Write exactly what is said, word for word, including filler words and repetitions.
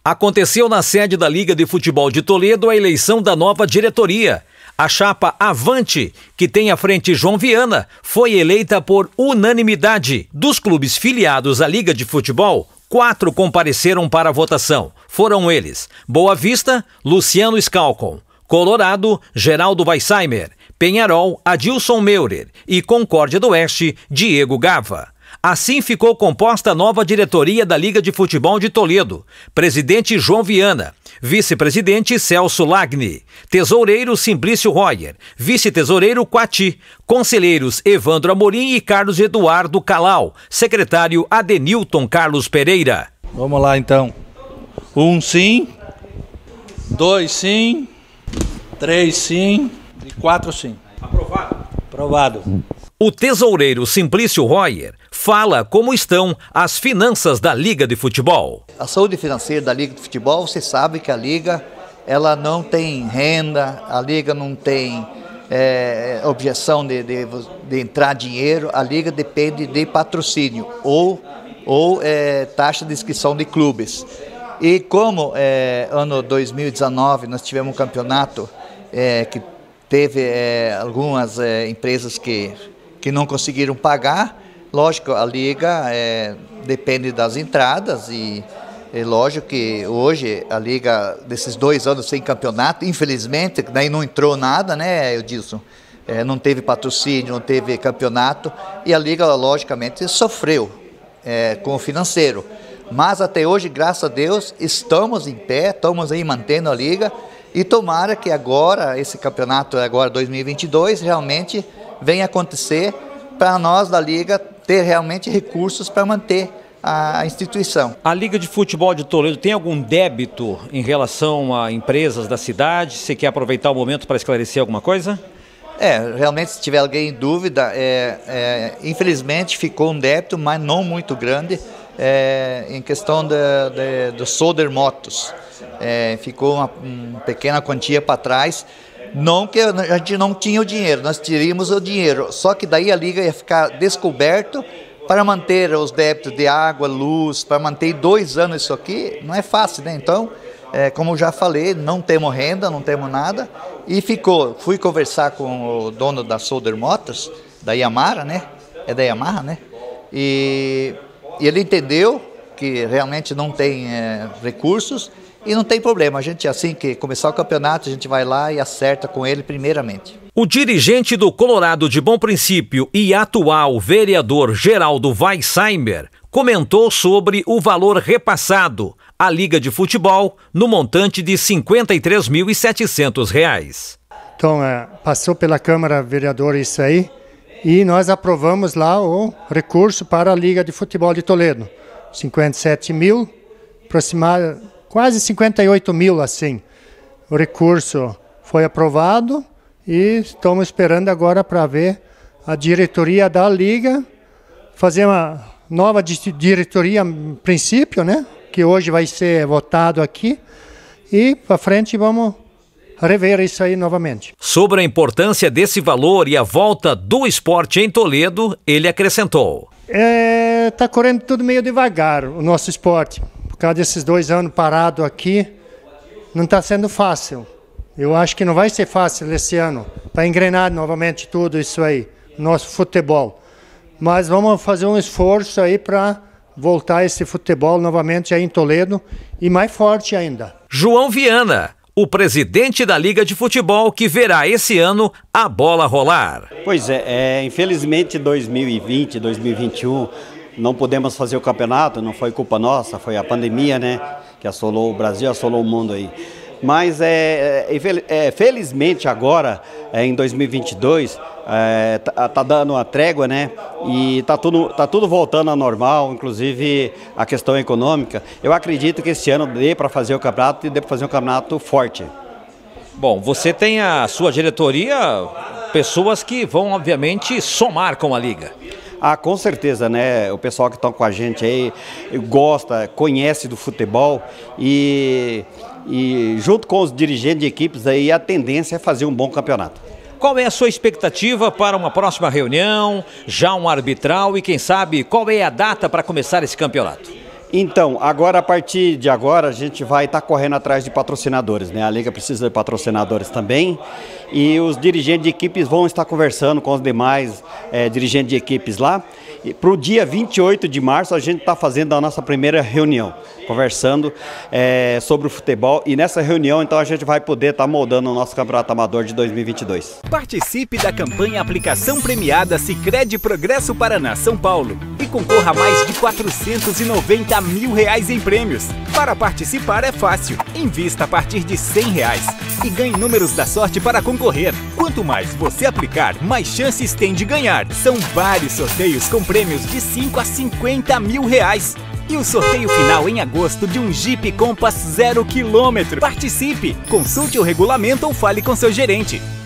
Aconteceu na sede da Liga de Futebol de Toledo a eleição da nova diretoria. A chapa Avante, que tem à frente João Viana, foi eleita por unanimidade. Dos clubes filiados à Liga de Futebol, quatro compareceram para a votação. Foram eles: Boa Vista, Luciano Scalcon; Colorado, Geraldo Weissheimer; Penharol, Adilson Meurer e Concórdia do Oeste, Diego Gava. Assim ficou composta a nova diretoria da Liga de Futebol de Toledo. Presidente João Viana, vice-presidente Celso Lagni, tesoureiro Simplício Royer, vice-tesoureiro Quati, conselheiros Evandro Amorim e Carlos Eduardo Calau, secretário Adenilton Carlos Pereira. Vamos lá então. Um sim, dois sim, três sim e quatro sim. Aprovado. Aprovado. O tesoureiro Simplício Royer fala como estão as finanças da Liga de Futebol. A saúde financeira da Liga de Futebol, você sabe que a Liga ela não tem renda, a Liga não tem é, objeção de, de, de entrar dinheiro, a Liga depende de patrocínio ou, ou é, taxa de inscrição de clubes. E como é, ano dois mil e dezenove nós tivemos um campeonato é, que teve é, algumas é, empresas que que não conseguiram pagar, lógico, a Liga é, depende das entradas e é lógico que hoje a Liga, desses dois anos sem campeonato, infelizmente, daí não entrou nada, né, Edilson? É, não teve patrocínio, não teve campeonato e a Liga, logicamente, sofreu é, com o financeiro. Mas até hoje, graças a Deus, estamos em pé, estamos aí mantendo a Liga e tomara que agora, esse campeonato agora dois mil e vinte e dois, realmente venha acontecer para nós da Liga ter realmente recursos para manter a instituição. A Liga de Futebol de Toledo tem algum débito em relação a empresas da cidade? Você quer aproveitar o momento para esclarecer alguma coisa? É, realmente se tiver alguém em dúvida, é, é, infelizmente ficou um débito, mas não muito grande, é, em questão de, de, do Soder Motos. É, ficou uma, uma pequena quantia para trás. Não que a gente não tinha o dinheiro, nós teríamos o dinheiro, só que daí a Liga ia ficar descoberto para manter os débitos de água, luz, para manter dois anos isso aqui, não é fácil, né? Então, é, como eu já falei, não temos renda, não temos nada, e ficou, fui conversar com o dono da Soder Motors, da Yamaha, né? É da Yamaha, né? E, e ele entendeu que realmente não tem é, recursos, e não tem problema, a gente assim que começar o campeonato, a gente vai lá e acerta com ele primeiramente. O dirigente do Colorado de Bom Princípio e atual vereador Geraldo Weissheimer comentou sobre o valor repassado à Liga de Futebol no montante de cinquenta e três mil e setecentos reais. Então, é, passou pela Câmara Vereadora isso aí e nós aprovamos lá o recurso para a Liga de Futebol de Toledo. cinquenta e sete mil, aproximadamente quase cinquenta e oito mil, assim. O recurso foi aprovado e estamos esperando agora para ver a diretoria da Liga fazer uma nova diretoria, em princípio, né? Que hoje vai ser votado aqui e para frente vamos rever isso aí novamente. Sobre a importância desse valor e a volta do esporte em Toledo, ele acrescentou: É, tá correndo tudo meio devagar o nosso esporte. Por causa desses dois anos parado aqui, não está sendo fácil. Eu acho que não vai ser fácil esse ano, para engrenar novamente tudo isso aí, nosso futebol. Mas vamos fazer um esforço aí para voltar esse futebol novamente aí em Toledo e mais forte ainda. João Viana, o presidente da Liga de Futebol, que verá esse ano a bola rolar. Pois é, é infelizmente dois mil e vinte, dois mil e vinte e um... não podemos fazer o campeonato, não foi culpa nossa, foi a pandemia, né, que assolou o Brasil, assolou o mundo aí. Mas, é, é, é, felizmente, agora, é, em dois mil e vinte e dois, é, tá, tá dando uma trégua, né, e tá tudo, tá tudo voltando ao normal, inclusive a questão econômica. Eu acredito que esse ano dê para fazer o campeonato e dê para fazer um campeonato forte. Bom, você tem a sua diretoria, pessoas que vão, obviamente, somar com a Liga. Ah, com certeza, né? O pessoal que está com a gente aí gosta, conhece do futebol e, e junto com os dirigentes de equipes aí a tendência é fazer um bom campeonato. Qual é a sua expectativa para uma próxima reunião, já um arbitral e quem sabe qual é a data para começar esse campeonato? Então, agora a partir de agora a gente vai estar tá correndo atrás de patrocinadores, né? A Liga precisa de patrocinadores também e os dirigentes de equipes vão estar conversando com os demais é, dirigentes de equipes lá. E para o dia vinte e oito de março a gente está fazendo a nossa primeira reunião, conversando é, sobre o futebol e nessa reunião então a gente vai poder estar tá moldando o nosso Campeonato Amador de dois mil e vinte e dois. Participe da campanha Aplicação Premiada Sicredi Progresso Paraná São Paulo e concorra a mais de quatrocentos e noventa mil reais em prêmios. Para participar é fácil, invista a partir de cem reais e ganhe números da sorte para concorrer. Quanto mais você aplicar, mais chances tem de ganhar. São vários sorteios com prêmios de cinco a cinquenta mil reais. E o sorteio final em agosto de um Jeep Compass zero quilômetro. Participe, consulte o regulamento ou fale com seu gerente.